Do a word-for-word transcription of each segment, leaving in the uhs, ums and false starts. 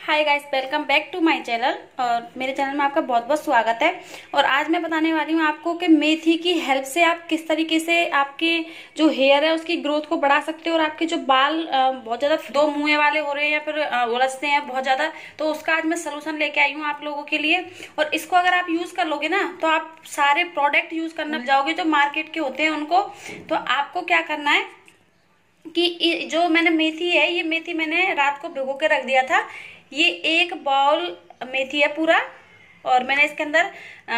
Hi guys, welcome back to my channel. और मेरे channel में आपका बहुत बहुत स्वागत है। और आज मैं बताने वाली हूँ आपको कि मेथी की हेल्प से आप किस तरीके से आपके जो हेयर है उसकी ग्रोथ को बढ़ा सकते हो। और आपके जो बाल बहुत ज्यादा दो मुंहे वाले हो रहे हैं या फिर उलझते हैं बहुत ज्यादा, तो उसका आज मैं सलूशन लेके आई हूँ आप लोगों के लिए। और इसको अगर आप यूज कर लोगे ना तो आप सारे प्रोडक्ट यूज करना जाओगे जो मार्केट के होते हैं उनको। तो आपको क्या करना है कि जो मैंने मेथी है, ये मेथी मैंने रात को भिगो के रख दिया था। ये एक बाउल मेथी है पूरा, और मैंने इसके अंदर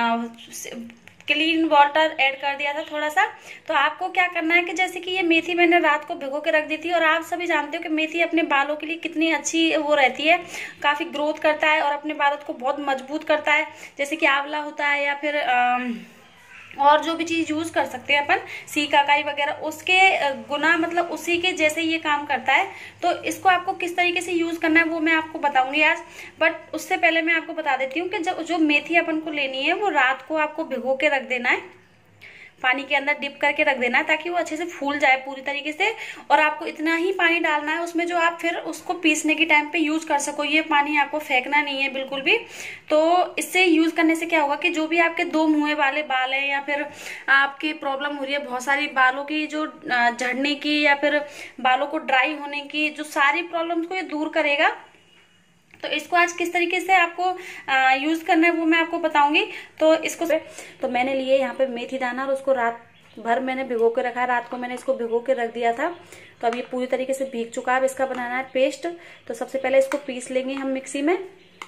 क्लीन वाटर ऐड कर दिया था थोड़ा सा। तो आपको क्या करना है कि जैसे कि ये मेथी मैंने रात को भिगो के रख दी थी, और आप सभी जानते हो कि मेथी अपने बालों के लिए कितनी अच्छी वो रहती है, काफी ग्रोथ करता है और अपने बालों को बहुत मजबूत करता है। जैसे कि आंवला होता है या फिर आ, और जो भी चीज यूज कर सकते हैं अपन, सीकाकाई वगैरह, उसके गुना मतलब उसी के जैसे ये काम करता है। तो इसको आपको किस तरीके से यूज करना है वो मैं आपको बताऊंगी आज। बट उससे पहले मैं आपको बता देती हूँ कि जो जो मेथी अपन को लेनी है वो रात को आपको भिगो के रख देना है, पानी के अंदर डिप करके रख देना है ताकि वो अच्छे से फूल जाए पूरी तरीके से। और आपको इतना ही पानी डालना है उसमें जो आप फिर उसको पीसने के टाइम पे यूज कर सको। ये पानी आपको फेंकना नहीं है बिल्कुल भी। तो इससे यूज करने से क्या होगा कि जो भी आपके दो मुंह वाले बाल है या फिर आपकी प्रॉब्लम हो रही है बहुत सारी बालों की, जो झड़ने की या फिर बालों को ड्राई होने की, जो सारी प्रॉब्लम्स को ये दूर करेगा। तो इसको आज किस तरीके से आपको आ, यूज करना है वो मैं आपको बताऊंगी। तो इसको तो मैंने लिए यहाँ पे मेथी दाना, और उसको रात भर मैंने भिगो के रखा है। रात को मैंने इसको भिगो के रख दिया था, तो अब ये पूरी तरीके से भीग चुका है। अब इसका बनाना है पेस्ट। तो सबसे पहले इसको पीस लेंगे हम मिक्सी में।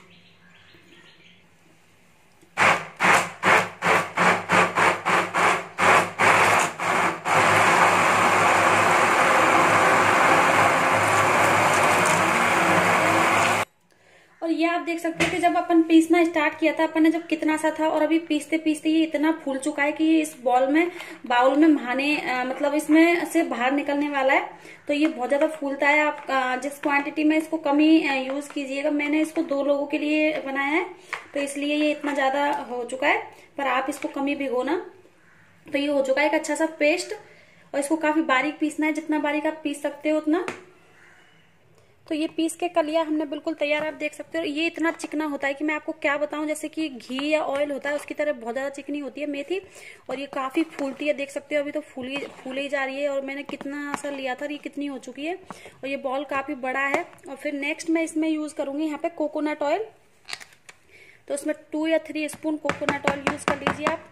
ये आप देख सकते हो कि जब अपन पीसना स्टार्ट किया था अपन ने, जब कितना सा था, और अभी पीसते पीसते ये इतना फूल चुका है कि ये इस बॉल में बाउल में महाने आ, मतलब इसमें से बाहर निकलने वाला है। तो ये बहुत ज्यादा फूलता है। आप आ, जिस क्वांटिटी में इसको कम ही यूज कीजिएगा। मैंने इसको दो लोगों के लिए बनाया है तो इसलिए ये इतना ज्यादा हो चुका है, पर आप इसको कम ही भिगोना। तो ये हो चुका है एक अच्छा सा पेस्ट, और इसको काफी बारीक पीसना है, जितना बारीक आप पीस सकते हो उतना। तो ये पीस के कर लिया हमने बिल्कुल तैयार। आप देख सकते हो ये इतना चिकना होता है कि मैं आपको क्या बताऊं, जैसे कि घी या ऑयल होता है उसकी तरह बहुत ज्यादा चिकनी होती है मेथी। और ये काफी फूलती है, देख सकते हो अभी तो फूली फूले ही जा रही है। और मैंने कितना सा लिया था, ये कितनी हो चुकी है, और ये बॉल काफी बड़ा है। और फिर नेक्स्ट मैं इसमें यूज करूंगी यहाँ पे कोकोनट ऑयल। तो उसमें टू या three spoon coconut oil use कर लीजिए आप।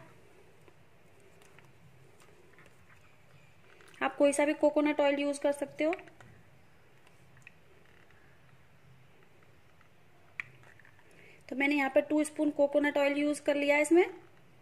आप कोई सा भी कोकोनट ऑयल यूज कर सकते हो। तो मैंने यहाँ पे two spoon coconut oil use कर लिया है इसमें,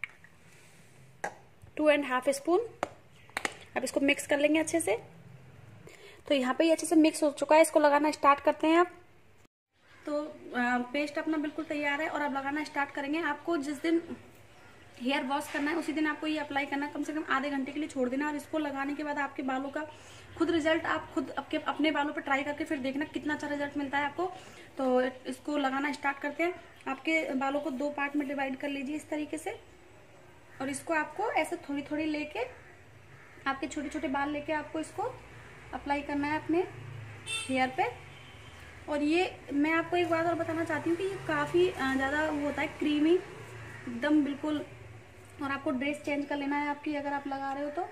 टू एंड हाफ स्पून। अब इसको मिक्स कर लेंगे अच्छे से। तो यहाँ पे ये अच्छे से मिक्स हो चुका है, इसको लगाना स्टार्ट करते हैं आप। तो पेस्ट अपना बिल्कुल तैयार है और अब लगाना स्टार्ट करेंगे। आपको जिस दिन हेयर वॉश करना है उसी दिन आपको ये अप्लाई करना है, कम से कम आधे घंटे के लिए छोड़ देना। और इसको लगाने के बाद आपके बालों का खुद रिजल्ट आप खुद आपके अपने बालों पर ट्राई करके फिर देखना कितना अच्छा रिजल्ट मिलता है आपको। तो इसको लगाना स्टार्ट करते हैं। आपके बालों को दो पार्ट में डिवाइड कर लीजिए इस तरीके से, और इसको आपको ऐसे थोड़ी थोड़ी लेके, आपके छोटे छोटे बाल लेके आपको इसको अप्लाई करना है अपने हेयर पे। और ये मैं आपको एक बात और बताना चाहती हूँ कि ये काफी ज्यादा वो होता है क्रीमी एकदम बिल्कुल। और आपको ड्रेस चेंज कर लेना है आपकी, अगर आप लगा रहे हो तो।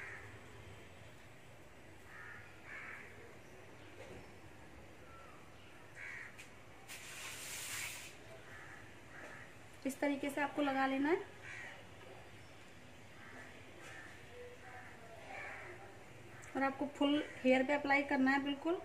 इस तरीके से आपको लगा लेना है। और आपको फुल हेयर पे अप्लाई करना है बिल्कुल।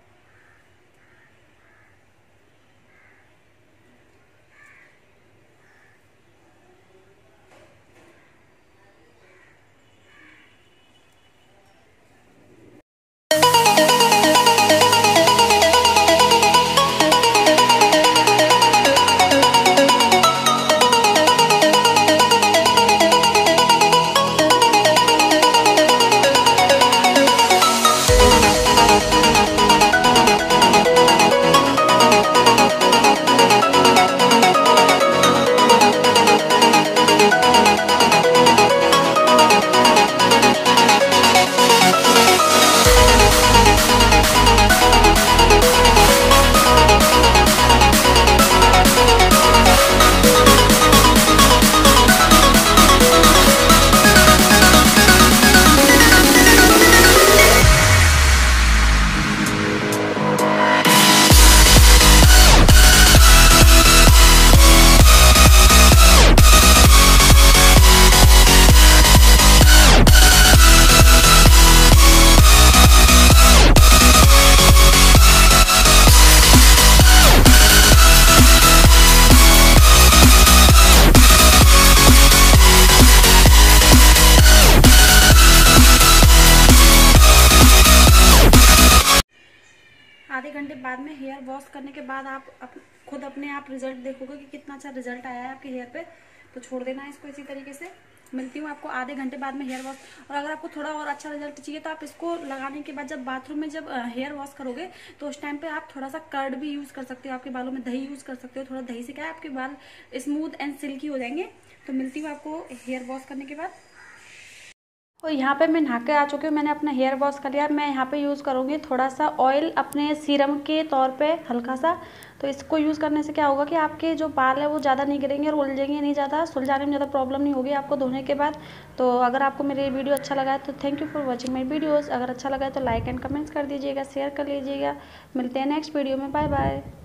हेयर वॉश करने के बाद आप अप, खुद अपने आप रिजल्ट देखोगे कि कितना अच्छा रिजल्ट आया है आपके हेयर पे। तो छोड़ देना है इसको इसी तरीके से। मिलती हूँ आपको आधे घंटे बाद में हेयर वॉश। और अगर आपको थोड़ा और अच्छा रिजल्ट चाहिए तो आप इसको लगाने के बाद जब बाथरूम में जब हेयर वॉश करोगे तो उस टाइम पे आप थोड़ा सा कर्ड भी यूज़ कर सकते हो। आपके बालों में दही यूज़ कर सकते हो। थोड़ा दही से क्या है, आपके बाल स्मूथ एंड सिल्की हो जाएंगे। तो मिलती हूँ आपको हेयर वॉश करने के बाद। और यहाँ पे मैं नहा के आ चुकी हूँ, मैंने अपना हेयर वॉश कर लिया। मैं यहाँ पे यूज़ करूँगी थोड़ा सा ऑयल अपने सीरम के तौर पे हल्का सा। तो इसको यूज़ करने से क्या होगा कि आपके जो बाल है वो ज़्यादा नहीं गिरेंगे और उलझेंगे नहीं, ज़्यादा सुलझाने में ज़्यादा प्रॉब्लम नहीं होगी आपको धोने के बाद। तो अगर आपको मेरी वीडियो अच्छा लगा है तो thank you for watching my videos. अगर अच्छा लगा है तो लाइक एंड कमेंट्स कर दीजिएगा, शेयर कर लीजिएगा। मिलते हैं नेक्स्ट वीडियो में, बाय बाय।